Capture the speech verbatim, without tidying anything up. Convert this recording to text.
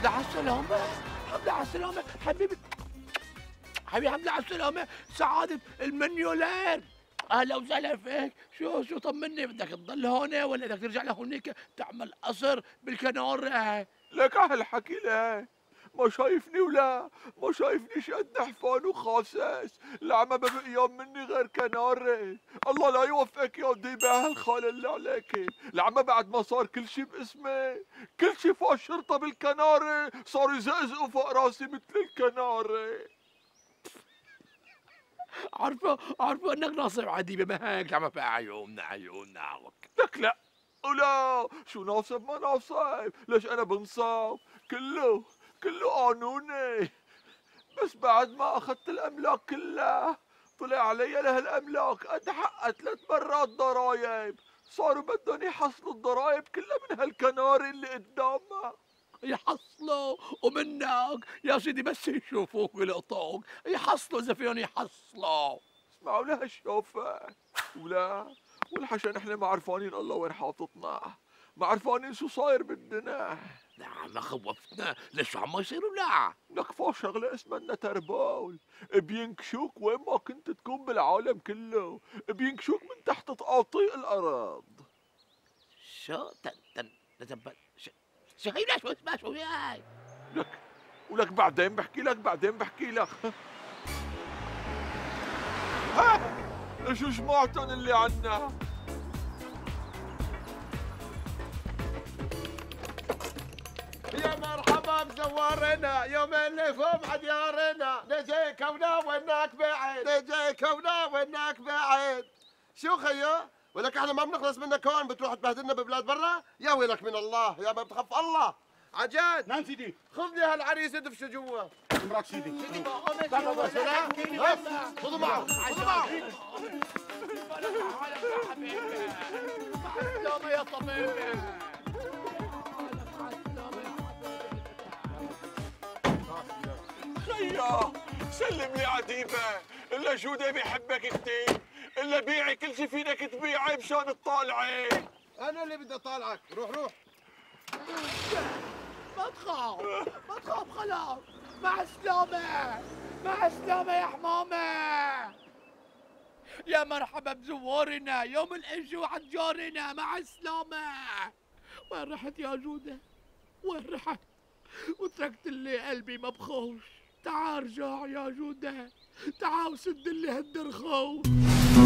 حمد على السلامة، حمد على السلامة حبيبي، حبيبي حمد على السلامة، سعادة المليونير. اهلا وسهلا فيك، شو شو طمني، بدك تضل هون ولا بدك ترجع لهونيك تعمل قصر بالكنارة؟ لك هالحكي ليه؟ ما شايفني ولا ما شايفني شد حفان وخاسس، لا ما ببقي يوم مني غير كناري. الله لا يوفقك يا ديبة هالخال اللي عليكي، لعما بعد ما صار كل شي باسمي، كل شي فوق الشرطة بالكناري، صاروا يزقزقوا فوق راسي مثل الكناري. عارفة عارفة انك ناصب عديبة، ما هيك عم في عيوننا عيوننا. لك لا ولا شو ناصب ما ناصب، ليش انا بنصاب؟ كله كله قانوني. بس بعد ما اخذت الاملاك كلها طلع علي لهالاملاك قد حقها ثلاث مرات ضرايب، صاروا بدهم يحصلوا الضرايب كلها من هالكناري اللي قدامها. يحصلوا ومنك يا سيدي، بس يشوفوك ويلقطوك يحصلوا اذا فيهم يحصلوا. اسمعوا لها الشوفة ولا والحشا، نحن ما عرفانين الله وين حاططنا، ما عرفانين شو صاير بدنا. لا ما خوفتنا، ليش عم يصير ولا؟ لك فوق شغلة اسمها تربول، بينكشوك وين ما كنت تكون بالعالم كله، بينكشوك من تحت تقاطيع الأرض. شو تن تن تن شو شو هي، شو اسمها، شو هي؟ لك ولك بعدين بحكي لك، بعدين بحكي لك. ها شو جماعتن اللي عنا؟ يا مرحبا بزوارنا، يومين لكم عديارنا، نجيك وناك بعيد، نجيك وناك بعيد. شو خيو؟ ولك احنا ما بنخلص منك هون، بتروح تبهدلنا ببلاد برا؟ يا ويلك من الله، يا ما بتخاف الله. عجاد نعم سيدي. خذ لي هالعريس ادفشه جوا. امرك سيدي. خذوا معه، خذوا معه. مع السلامة يا طبيبي. خيا سلم لي عديبة، إلا جودة بيحبك كتير، إلا بيعي كل شي فينك تبيعي مشان تطالعي. انا اللي بدي اطالعك، روح روح. ما تخاف ما تخاف، خلاص مع السلامة، مع السلامة يا حمامة. يا مرحبا بزوارنا، يوم الإجوا عجارنا، مع السلامة. وين رحت يا جودة؟ وين رحت؟ وتركت لي قلبي مبخوش. تعال ارجع يا جودة، تعال وسد لي هالدرخوش.